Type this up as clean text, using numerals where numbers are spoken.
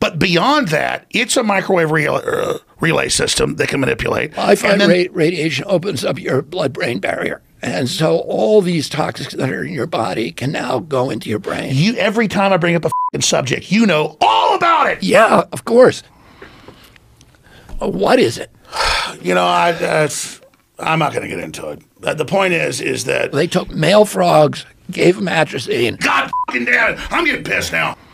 But beyond that, it's a microwave relay system that can manipulate. Wi-Fi radiation opens up your blood-brain barrier. And so all these toxins that are in your body can now go into your brain. Every time I bring up a f***ing subject, you know all about it. Yeah, of course. What is it? You know, I'm not going to get into it. The point is that they took male frogs, gave them atrazine. God f***ing damn it, I'm getting pissed now.